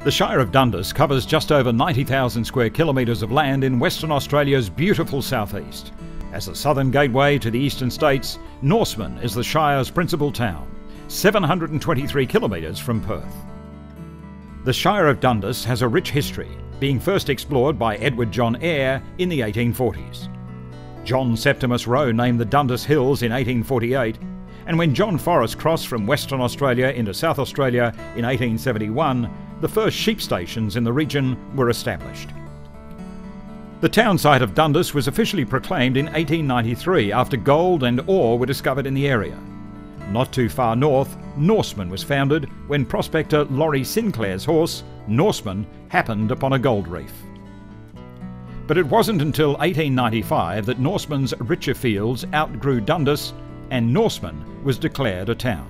The Shire of Dundas covers just over 90,000 square kilometres of land in Western Australia's beautiful southeast. As the southern gateway to the eastern states, Norseman is the Shire's principal town, 723 kilometres from Perth. The Shire of Dundas has a rich history, being first explored by Edward John Eyre in the 1840s. John Septimus Roe named the Dundas Hills in 1848, and when John Forrest crossed from Western Australia into South Australia in 1871, the first sheep stations in the region were established. The town site of Dundas was officially proclaimed in 1893 after gold and ore were discovered in the area. Not too far north, Norseman was founded when prospector Laurie Sinclair's horse, Norseman, happened upon a gold reef. But it wasn't until 1895 that Norseman's richer fields outgrew Dundas and Norseman was declared a town.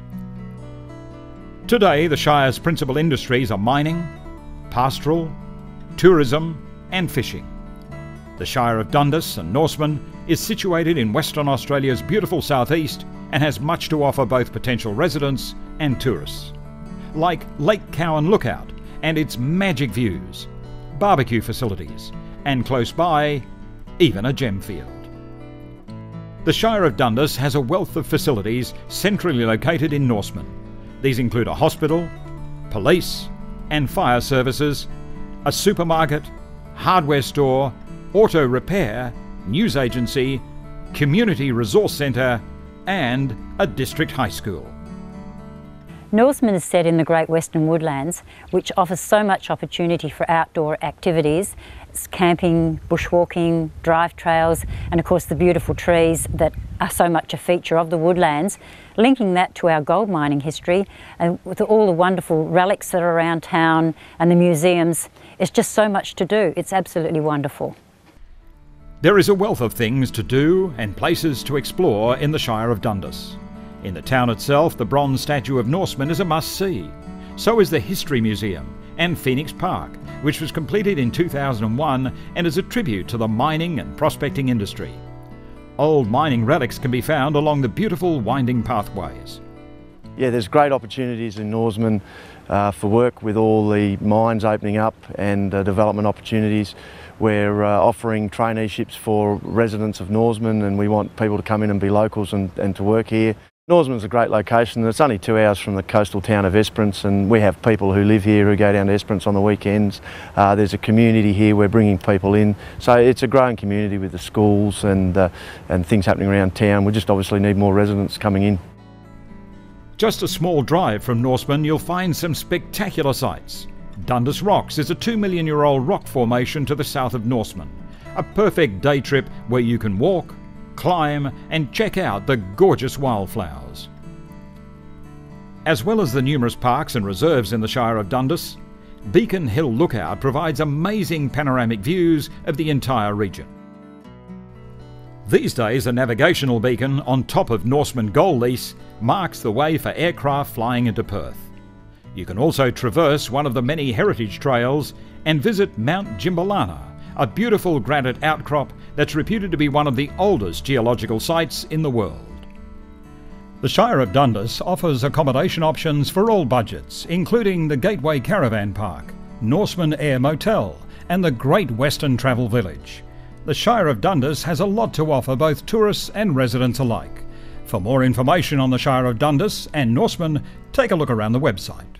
Today, the Shire's principal industries are mining, pastoral, tourism and fishing. The Shire of Dundas and Norseman is situated in Western Australia's beautiful southeast and has much to offer both potential residents and tourists, like Lake Cowan Lookout and its magic views, barbecue facilities, and close by, even a gem field. The Shire of Dundas has a wealth of facilities centrally located in Norseman. These include a hospital, police and fire services, a supermarket, hardware store, auto repair, news agency, community resource centre and a district high school. Norseman is set in the Great Western Woodlands, which offers so much opportunity for outdoor activities. It's camping, bushwalking, drive trails, and of course the beautiful trees that are so much a feature of the woodlands. Linking that to our gold mining history and with all the wonderful relics that are around town and the museums, it's just so much to do. It's absolutely wonderful. There is a wealth of things to do and places to explore in the Shire of Dundas. In the town itself, the bronze statue of Norseman is a must-see. So is the History Museum and Phoenix Park, which was completed in 2001 and is a tribute to the mining and prospecting industry. Old mining relics can be found along the beautiful winding pathways. Yeah, there's great opportunities in Norseman for work with all the mines opening up and development opportunities. We're offering traineeships for residents of Norseman and we want people to come in and be locals and to work here. Norseman's a great location. It's only 2 hours from the coastal town of Esperance and we have people who live here who go down to Esperance on the weekends. There's a community here, we're bringing people in. So it's a growing community with the schools and things happening around town. We just obviously need more residents coming in. Just a small drive from Norseman, you'll find some spectacular sights. Dundas Rocks is a 2-million-year-old rock formation to the south of Norseman. A perfect day trip where you can walk, climb and check out the gorgeous wildflowers. As well as the numerous parks and reserves in the Shire of Dundas, Beacon Hill Lookout provides amazing panoramic views of the entire region. These days, a navigational beacon on top of Norseman Gold Lease marks the way for aircraft flying into Perth. You can also traverse one of the many heritage trails and visit Mount Jimbalana, a beautiful granite outcrop that's reputed to be one of the oldest geological sites in the world. The Shire of Dundas offers accommodation options for all budgets, including the Gateway Caravan Park, Norseman Air Motel and the Great Western Travel Village. The Shire of Dundas has a lot to offer both tourists and residents alike. For more information on the Shire of Dundas and Norseman, take a look around the website.